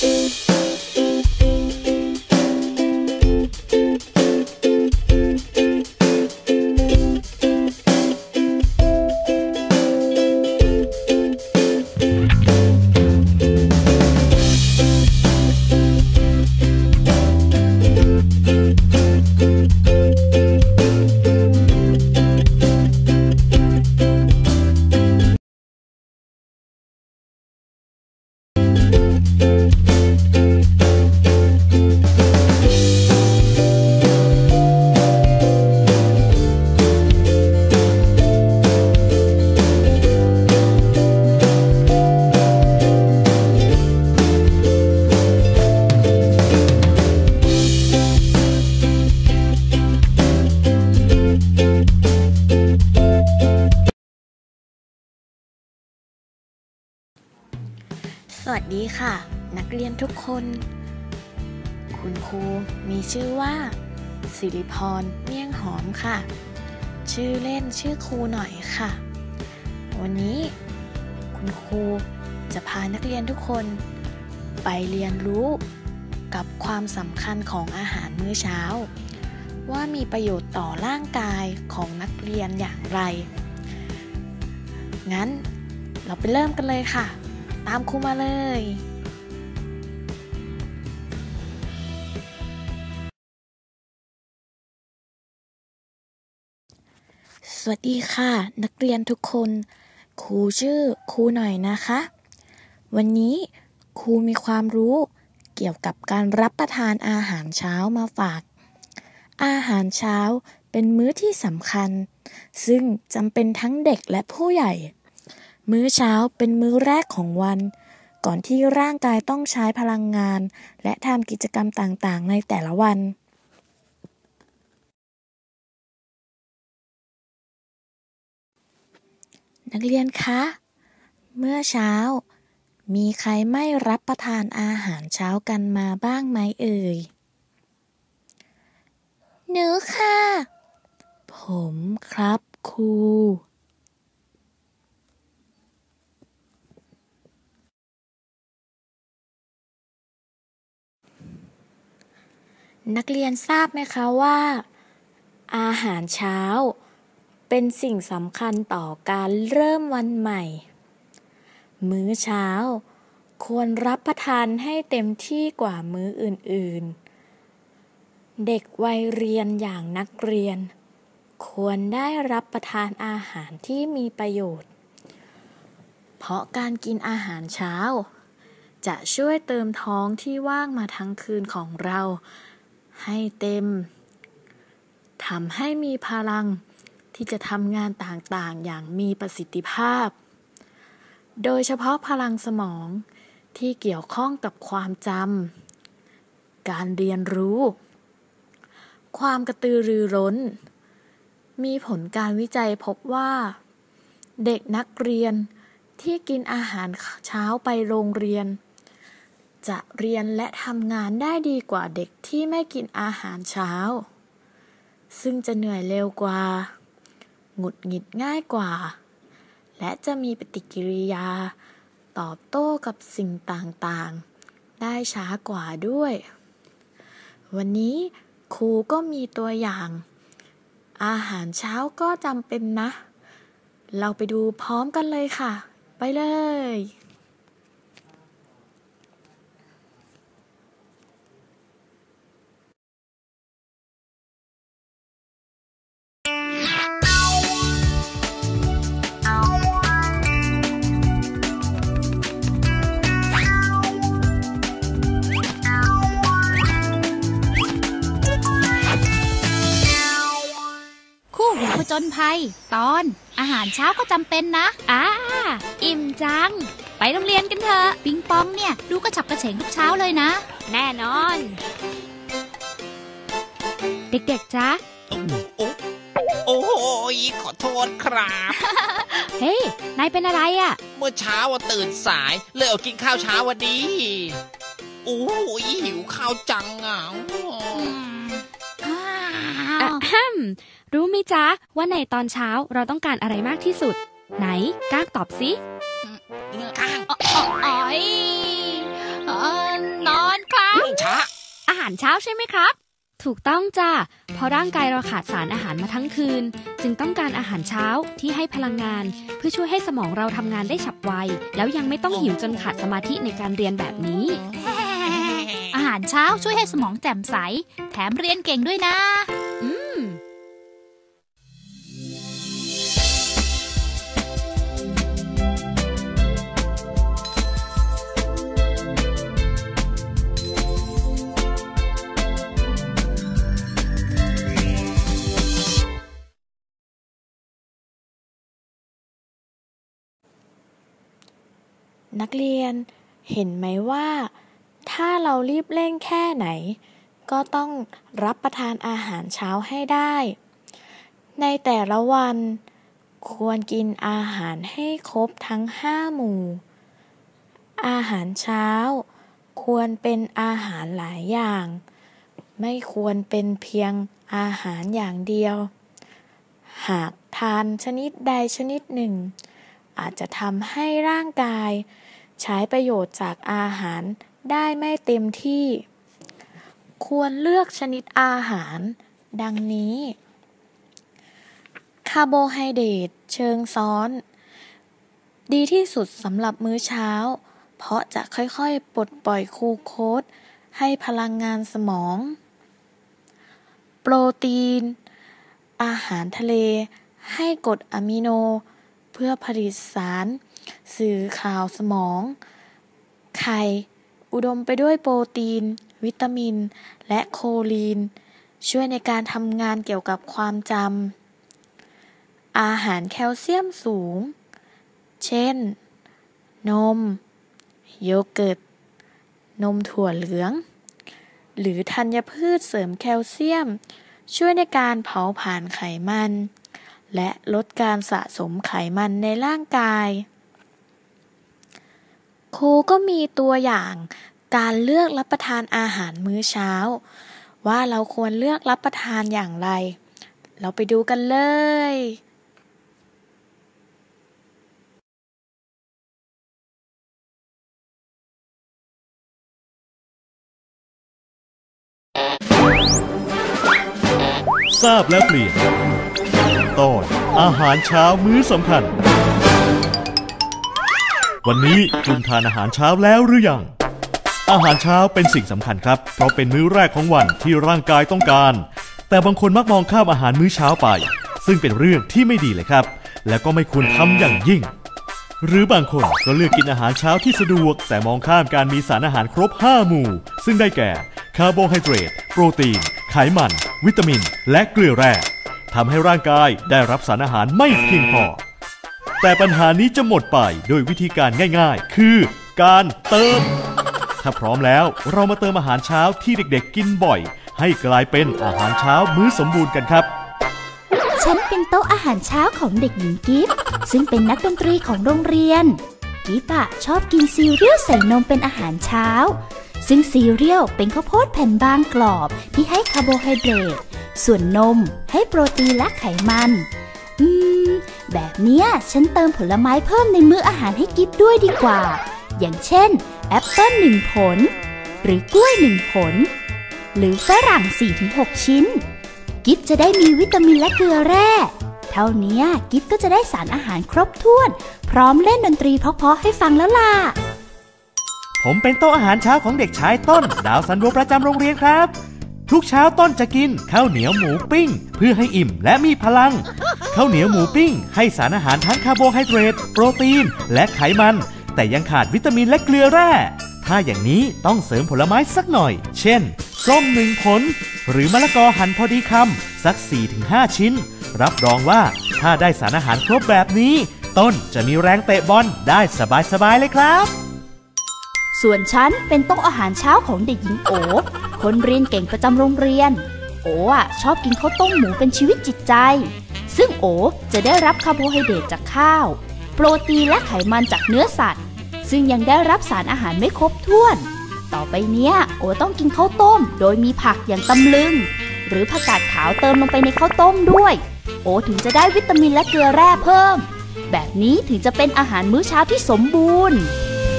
สวัสดีค่ะนักเรียนทุกคนคุณครูมีชื่อว่าสิริพรเมี่ยงหอมค่ะชื่อเล่นชื่อครูหน่อยค่ะวันนี้คุณครูจะพานักเรียนทุกคนไปเรียนรู้กับความสำคัญของอาหารมื้อเช้าว่ามีประโยชน์ต่อร่างกายของนักเรียนอย่างไรงั้นเราไปเริ่มกันเลยค่ะตามครูมาเลยสวัสดีค่ะนักเรียนทุกคนครูชื่อครูหน่อยนะคะวันนี้ครูมีความรู้เกี่ยวกับการรับประทานอาหารเช้ามาฝากอาหารเช้าเป็นมื้อที่สำคัญซึ่งจำเป็นทั้งเด็กและผู้ใหญ่มื้อเช้าเป็นมื้อแรกของวันก่อนที่ร่างกายต้องใช้พลังงานและทำกิจกรรมต่างๆในแต่ละวันนักเรียนคะเมื่อเช้ามีใครไม่รับประทานอาหารเช้ากันมาบ้างไหมเอ่ยหนูค่ะผมครับครูนักเรียนทราบไหมคะว่าอาหารเช้าเป็นสิ่งสำคัญต่อการเริ่มวันใหม่มื้อเช้าควรรับประทานให้เต็มที่กว่ามื้ออื่นๆเด็กวัยเรียนอย่างนักเรียนควรได้รับประทานอาหารที่มีประโยชน์เพราะการกินอาหารเช้าจะช่วยเติมท้องที่ว่างมาทั้งคืนของเราให้เต็มทำให้มีพลังที่จะทำงานต่างๆอย่างมีประสิทธิภาพโดยเฉพาะพลังสมองที่เกี่ยวข้องกับความจำการเรียนรู้ความกระตือรือร้นมีผลการวิจัยพบว่าเด็กนักเรียนที่กินอาหารเช้าไปโรงเรียนจะเรียนและทำงานได้ดีกว่าเด็กที่ไม่กินอาหารเช้าซึ่งจะเหนื่อยเร็วกว่าหงุดหงิดง่ายกว่าและจะมีปฏิกิริยาตอบโต้กับสิ่งต่างๆได้ช้ากว่าด้วยวันนี้ครูก็มีตัวอย่างอาหารเช้าก็จำเป็นนะเราไปดูพร้อมกันเลยค่ะไปเลยผจญภัยตอนอาหารเช้าก็จำเป็นนะอิ่มจังไปโรงเรียนกันเถอะปิงปองเนี่ยดูกระฉับกระเฉงทุกเช้าเลยนะแน่นอนเด็กๆจ๊ะโอ้ยขอโทษครับเฮ้ยนายเป็นอะไรอ่ะเมื่อเช้าตื่นสายเลยอดกินข้าวเช้าวันนี้โอ้ยหิวข้าวจังอ่ะรู้ไหมจ๊ะว่าในตอนเช้าเราต้องการอะไรมากที่สุดไหนก้างตอบสิก้างอ๋อยารเช้าใช่ไหมครับถูกต้องจ้ะเพราะร่างกายเราขาดสารอาหารมาทั้งคืนจึงต้องการอาหารเช้าที่ให้พลังงานเพื่อช่วยให้สมองเราทำงานได้ฉับไวแล้วยังไม่ต้องหิวจนขาดสมาธิในการเรียนแบบนี้อาหารเช้าช่วยให้สมองแจ่มใสแถมเรียนเก่งด้วยนะนักเรียนเห็นไหมว่าถ้าเรารีบเร่งแค่ไหนก็ต้องรับประทานอาหารเช้าให้ได้ในแต่ละวันควรกินอาหารให้ครบทั้ง5 หมู่อาหารเช้าควรเป็นอาหารหลายอย่างไม่ควรเป็นเพียงอาหารอย่างเดียวหากทานชนิดใดชนิดหนึ่งอาจจะทำให้ร่างกายใช้ประโยชน์จากอาหารได้ไม่เต็มที่ควรเลือกชนิดอาหารดังนี้คาร์โบไฮเดรตเชิงซ้อนดีที่สุดสำหรับมื้อเช้าเพราะจะค่อยๆปลดปล่อยกลูโคสให้พลังงานสมองโปรตีนอาหารทะเลให้กรดอะมิโนเพื่อผลิตสารสื่อข่าวสมองไข่อุดมไปด้วยโปรตีนวิตามินและโคลีนช่วยในการทำงานเกี่ยวกับความจำอาหารแคลเซียมสูงเช่นนมโยเกิร์ตนมถั่วเหลืองหรือธัญพืชเสริมแคลเซียมช่วยในการเผาผลาญไขมันและลดการสะสมไขมันในร่างกายครูก็มีตัวอย่างการเลือกรับประทานอาหารมื้อเช้าว่าเราควรเลือกรับประทานอย่างไรเราไปดูกันเลยทราบแล้วเปลี่ยนตอนอาหารเช้ามื้อสำคัญวันนี้คุณทานอาหารเช้าแล้วหรือยังอาหารเช้าเป็นสิ่งสำคัญครับเพราะเป็นมื้อแรกของวันที่ร่างกายต้องการแต่บางคนมักมองข้ามอาหารมื้อเช้าไปซึ่งเป็นเรื่องที่ไม่ดีเลยครับและก็ไม่ควรทำอย่างยิ่งหรือบางคนก็เลือกกินอาหารเช้าที่สะดวกแต่มองข้ามการมีสารอาหารครบ5 หมู่ซึ่งได้แก่คาร์โบไฮเดรตโปรตีนไขมันวิตามินและเกลือแร่ทำให้ร่างกายได้รับสารอาหารไม่เพียงพอแต่ปัญหานี้จะหมดไปโดยวิธีการง่ายๆคือการเติมถ้าพร้อมแล้วเรามาเติมอาหารเช้าที่เด็กๆกินบ่อยให้กลายเป็นอาหารเช้ามื้อสมบูรณ์กันครับฉันเป็นโต๊ะอาหารเช้าของเด็กหญิงกิฟต์ซึ่งเป็นนักดนตรีของโรงเรียนกิฟต์ชอบกินซีเรียลใส่นมเป็นอาหารเช้าซึ่งซีเรียลเป็นข้าวโพดแผ่นบางกรอบที่ให้คาร์โบไฮเดรตส่วนนมให้โปรตีนและไขมันแบบเนี้ยฉันเติมผลไม้เพิ่มในมื้ออาหารให้กิฟต์ด้วยดีกว่าอย่างเช่นแอปเปิ้ล1 ผลหรือกล้วย1 ผลหรือฝรั่ง 4-6 ชิ้นกิฟต์จะได้มีวิตามินและเกลือแร่เท่านี้กิฟต์ก็จะได้สารอาหารครบถ้วนพร้อมเล่นดนตรีเพราะๆให้ฟังแล้วล่ะผมเป็นโต๊ะอาหารเช้าของเด็กชายต้นดาวซันโวประจำโรงเรียนครับทุกเช้าต้นจะกินข้าวเหนียวหมูปิ้งเพื่อให้อิ่มและมีพลังข้าวเหนียวหมูปิ้งให้สารอาหารทั้งคาร์โบไฮเดรตโปรตีนและไขมันแต่ยังขาดวิตามินและเกลือแร่ถ้าอย่างนี้ต้องเสริมผลไม้สักหน่อยเช่นส้ม1 ผลหรือมะละกอหั่นพอดีคำสัก 4-5 ชิ้นรับรองว่าถ้าได้สารอาหารครบแบบนี้ต้นจะมีแรงเตะบอลได้สบายๆเลยครับส่วนฉันเป็นโต๊ะอาหารเช้าของเด็กหญิงโอคนเรียนเก่งประจำโรงเรียนโอชอบกินข้าวต้มหมูเป็นชีวิตจิตใจซึ่งโอจะได้รับคาร์โบไฮเดรตจากข้าวโปรตีนและไขมันจากเนื้อสัตว์ซึ่งยังได้รับสารอาหารไม่ครบถ้วนต่อไปเนี้ยโอต้องกินข้าวต้มโดยมีผักอย่างตำลึงหรือผักกาดขาวเติมลงไปในข้าวต้มด้วยโอถึงจะได้วิตามินและเกลือแร่เพิ่มแบบนี้ถึงจะเป็นอาหารมื้อเช้าที่สมบูรณ์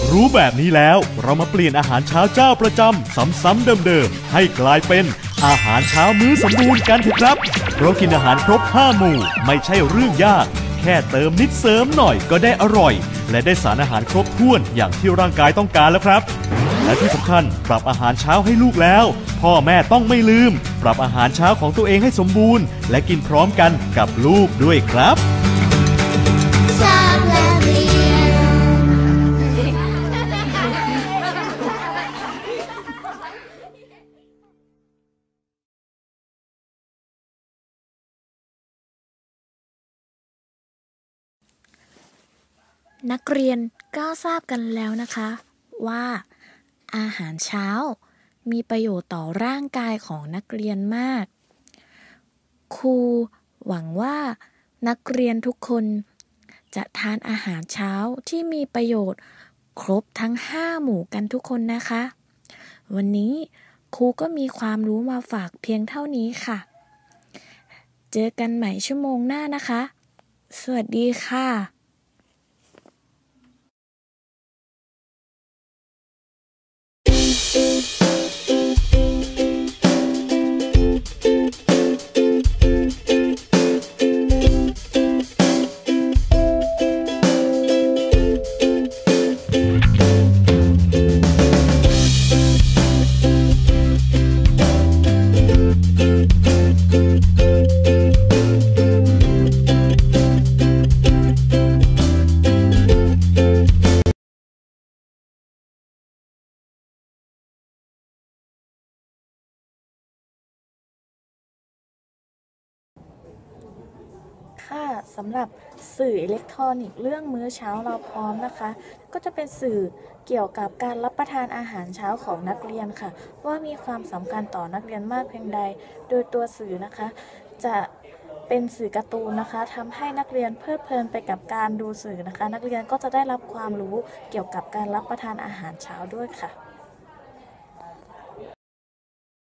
รู้แบบนี้แล้วเรามาเปลี่ยนอาหารเช้าเจ้าประจำซ้ำๆเดิมๆให้กลายเป็นอาหารเช้ามื้อสมบูรณ์กันเถอะครับเพราะกินอาหารครบ5หมู่ไม่ใช่เรื่องยากแค่เติมนิดเสริมหน่อยก็ได้อร่อยและได้สารอาหารครบถ้วนอย่างที่ร่างกายต้องการแล้วครับและที่สำคัญปรับอาหารเช้าให้ลูกแล้วพ่อแม่ต้องไม่ลืมปรับอาหารเช้าของตัวเองให้สมบูรณ์และกินพร้อมกันกับลูกด้วยครับนักเรียนก็ทราบกันแล้วนะคะว่าอาหารเช้ามีประโยชน์ต่อร่างกายของนักเรียนมากครูหวังว่านักเรียนทุกคนจะทานอาหารเช้าที่มีประโยชน์ครบทั้ง5หมู่กันทุกคนนะคะวันนี้ครูก็มีความรู้มาฝากเพียงเท่านี้ค่ะเจอกันใหม่ชั่วโมงหน้านะคะสวัสดีค่ะค่ะสำหรับสื่ออิเล็กทรอนิกส์เรื่องมื้อเช้าเราพร้อมนะคะก็จะเป็นสื่อเกี่ยวกับการรับประทานอาหารเช้าของนักเรียนค่ะว่ามีความสำคัญต่อนักเรียนมากเพียงใดโดยตัวสื่อนะคะจะเป็นสื่อการ์ตูนนะคะทำให้นักเรียนเพลิดเพลินไปกับการดูสื่อนะคะนักเรียนก็จะได้รับความรู้เกี่ยวกับการรับประทานอาหารเช้าด้วยค่ะ